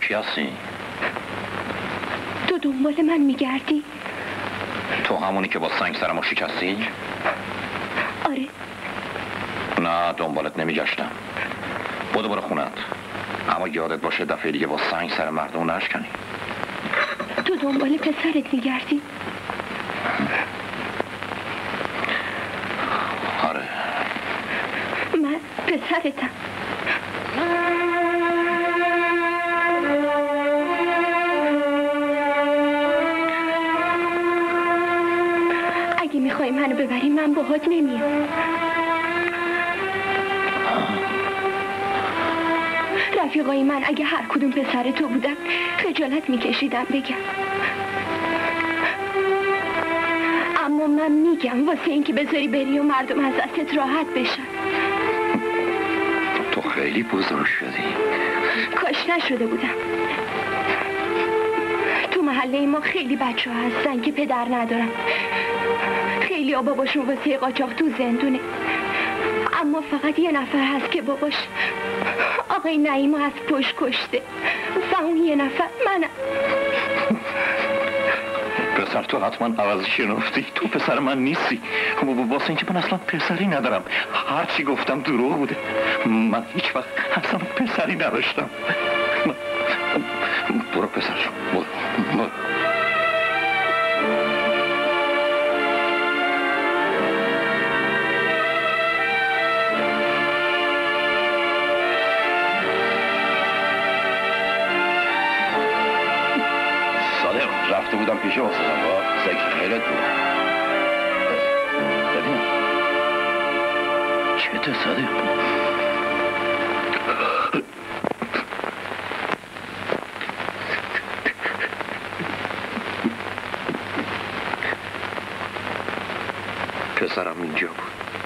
کی هستی؟ تو دنبال من میگردی؟ تو همونی که با سنگ سرمو شکستی؟ آره. نه دنبالت نمیگشتم. برو خونت. اما یادت باشه دفعه دیگه با سنگ سر مردم نشکنی. تو دنبال پسرت میگردی؟ آره. من پسرتم. اگه میخوای منو ببری من باهات نمیام. رفیقای من اگه هر کدوم پسر تو بودن خجالت میکشیدم بگم، اما من میگم واسه اینکه بذاری بری و مردم از دستت راحت بشن. تو خیلی بزرگ شدی. کاش نشده بودم. تو محله ما خیلی بچه ها هستن که پدر ندارن، خیلی ها باباشون واسه قاچاق تو زندونه، اما فقط یه نفر هست که باباش آقای نعیمو از پشت کشته و اون یه نفر منم. پسر تو حتما عوضی شنفتی. تو پسر من نیستی. واسه اینکه من اصلا پسری ندارم. هرچی گفتم دروغ بوده. من هیچ وقت اصلا پسری نداشتم. برو پسر برو. رفته بودم پیش واسدم با سکر خیلت بود. ببین چته صادق؟ پسرم اینجا بود.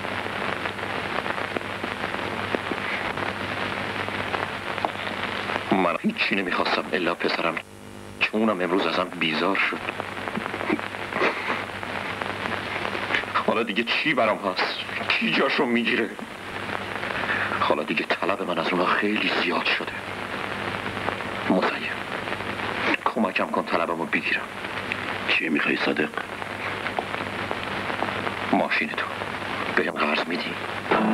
من هیچی نمیخواستم الا پسرم، اونم امروز ازم بیزار شد. حالا دیگه چی برام هست؟ کی جاشو میگیره؟ حالا دیگه طلب من از اونها خیلی زیاد شده. مزین کمکم کن طلبمو بگیرم. چی میخوای صادق؟ ماشین تو بهم قرض میدی؟